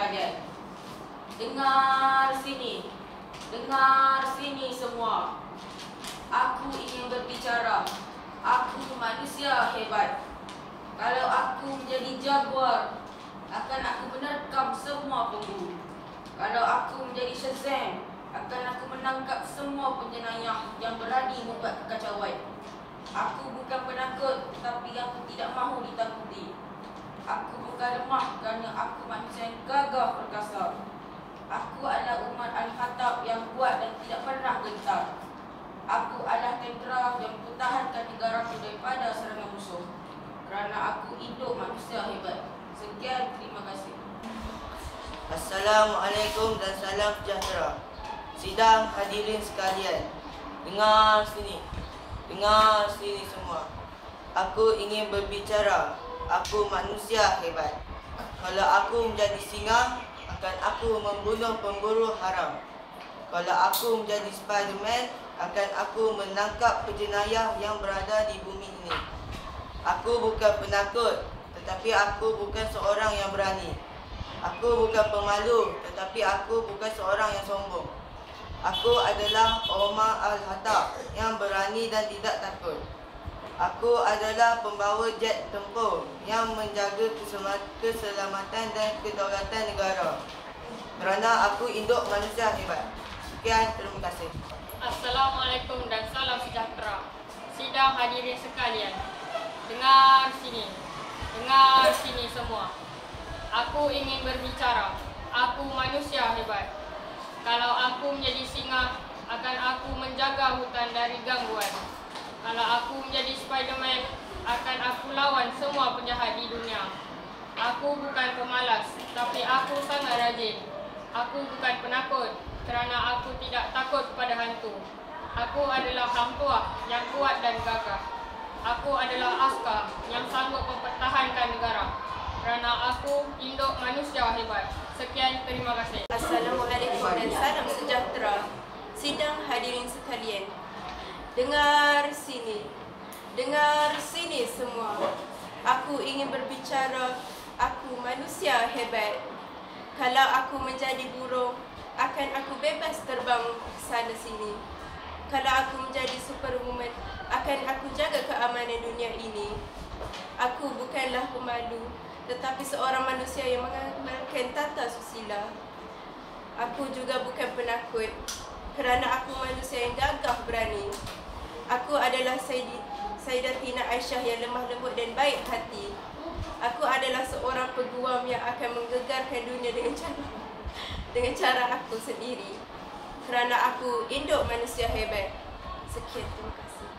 sekalian. Dengar sini. Dengar sini semua. Aku ingin berbicara. Aku manusia hebat. Kalau aku menjadi jaguar, akan aku menerkam semua pemburu. Kalau aku menjadi Shazam, akan aku menangkap semua penjenayah yang berani membuat kekacauan. Aku bukan penakut, tetapi aku tidak mahu ditakuti. Aku bukan lemah kerana aku manusia yang gagah perkasa. Aku adalah umat Al-Khattab yang kuat dan tidak pernah gentar. Aku adalah tentera yang mempertahankan negaraku daripada serangan musuh. Kerana aku induk manusia hebat. Sekian, terima kasih. Assalamualaikum dan salam sejahtera. Sidang hadirin sekalian, dengar sini. Dengar sini semua. Aku ingin berbicara. Aku manusia hebat. Kalau aku menjadi singa, akan aku membunuh pemburu haram. Kalau aku menjadi Spiderman, akan aku menangkap penjenayah yang berada di bumi ini. Aku bukan penakut, tetapi aku bukan seorang yang berani. Aku bukan pemalu, tetapi aku bukan seorang yang sombong. Aku adalah Omar Al-Khattab yang berani dan tidak takut. Aku adalah pembawa jet tempur yang menjaga keselamatan dan kedaulatan negara. Kerana aku induk manusia hebat. Sekian, terima kasih. Assalamualaikum dan salam sejahtera. Sidang hadirin sekalian, dengar sini. Dengar sini semua. Aku ingin berbicara. Aku manusia hebat. Kalau aku menjadi singa, akan aku menjaga hutan dari gangguan. Kalau aku menjadi Spiderman, akan aku lawan semua penjahat di dunia. Aku bukan pemalas, tapi aku sangat rajin. Aku bukan penakut, kerana aku tidak takut pada hantu. Aku adalah hang tuah yang kuat dan gagah. Aku adalah askar yang sanggup mempertahankan negara. Kerana aku induk manusia hebat. Sekian, terima kasih. Assalamualaikum dan salam sejahtera. Sidang hadirin sekalian, dengar sini. Dengar sini semua. Aku ingin berbicara. Aku manusia hebat. Kalau aku menjadi burung, akan aku bebas terbang sana sini. Kalau aku menjadi superwoman, akan aku jaga keamanan dunia ini. Aku bukanlah pemalu, tetapi seorang manusia yang mengamalkan tata susila. Aku juga bukan penakut, kerana aku manusia yang gagah berani. Aku adalah Sayyidatina Aisyah yang lemah lembut dan baik hati. Aku adalah seorang peguam yang akan menggegarkan dunia dengan cara aku sendiri. Kerana aku induk manusia hebat. Sekian, terima kasih.